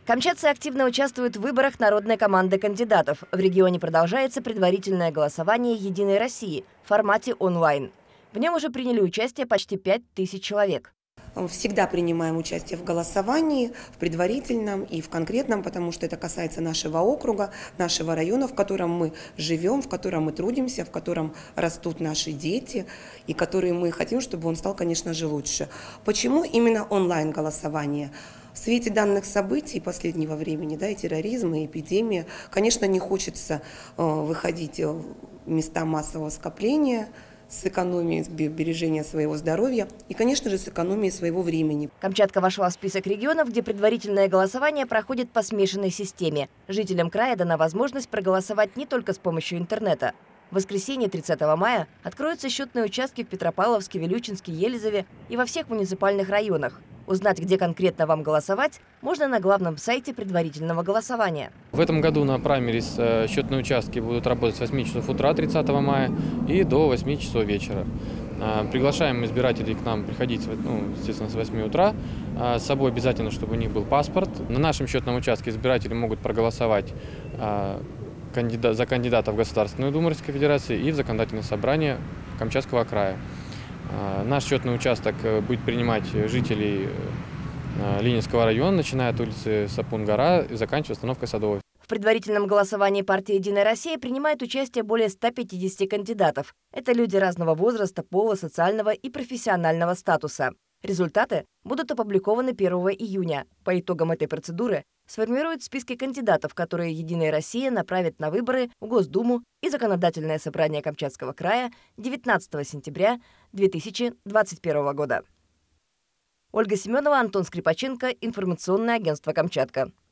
Камчатцы активно участвуют в выборах народной команды кандидатов. В регионе продолжается предварительное голосование «Единой России» в формате онлайн. В нем уже приняли участие почти 5000 человек. Всегда принимаем участие в голосовании, в предварительном и в конкретном, потому что это касается нашего округа, нашего района, в котором мы живем, в котором мы трудимся, в котором растут наши дети, и который мы хотим, чтобы он стал, конечно же, лучше. Почему именно онлайн-голосование? В свете данных событий последнего времени, и терроризма, и эпидемия, конечно, не хочется выходить в места массового скопления, с экономией сбережения своего здоровья и, конечно же, с экономией своего времени. Камчатка вошла в список регионов, где предварительное голосование проходит по смешанной системе. Жителям края дана возможность проголосовать не только с помощью интернета. В воскресенье 30 мая откроются счетные участки в Петропавловске, Вилючинске, Елизове и во всех муниципальных районах. Узнать, где конкретно вам голосовать, можно на главном сайте предварительного голосования. В этом году на праймерис счетные участки будут работать с 8 часов утра 30 мая и до 8 часов вечера. Приглашаем избирателей к нам приходить, естественно, с 8 утра. С собой обязательно, чтобы у них был паспорт. На нашем счетном участке избиратели могут проголосовать за кандидата в Государственную Думу Российской Федерации и в Законодательное собрание Камчатского края. Наш счетный участок будет принимать жителей Ленинского района, начиная от улицы Сапун-Гора и заканчивая остановкой Садовой. В предварительном голосовании партии «Единая Россия» принимает участие более 150 кандидатов. Это люди разного возраста, пола, социального и профессионального статуса. Результаты будут опубликованы 1 июня. По итогам этой процедуры сформируют списки кандидатов, которые «Единая Россия» направит на выборы в Госдуму и Законодательное собрание Камчатского края 19 сентября 2021 года. Ольга Семенова, Антон Скрипаченко, информационное агентство «Камчатка».